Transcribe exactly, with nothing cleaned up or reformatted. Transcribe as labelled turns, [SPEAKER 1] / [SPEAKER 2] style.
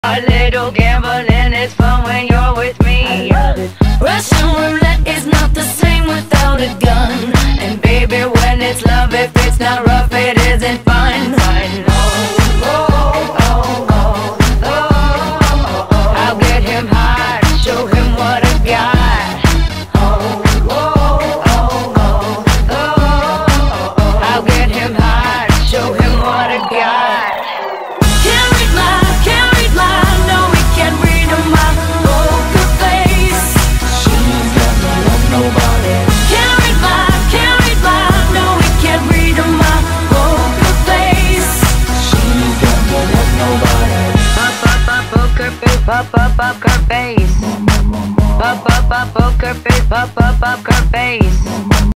[SPEAKER 1] A little gambling is fun when you're with me.
[SPEAKER 2] Russian roulette is not the same without a gun.
[SPEAKER 1] And baby, when it's love, if it's not rough, it isn't fun. Fun. Oh, oh, oh, oh, oh, oh, oh. I'll get him high, show him what I got. Oh, oh, oh, oh, oh, oh, oh. I'll get him high, show him what I got.
[SPEAKER 2] Can't read my, can't read my, no, we can't read my poker face.
[SPEAKER 3] She's got no love, nobody.
[SPEAKER 2] Can't read my, can't read my, no, we can't read my poker face.
[SPEAKER 3] She's got no love, nobody.
[SPEAKER 1] Pop, pop, pop, poker face, pop, pop, pop, her face. Pop, pop, pop, poker face, pop, pop, pop, her face.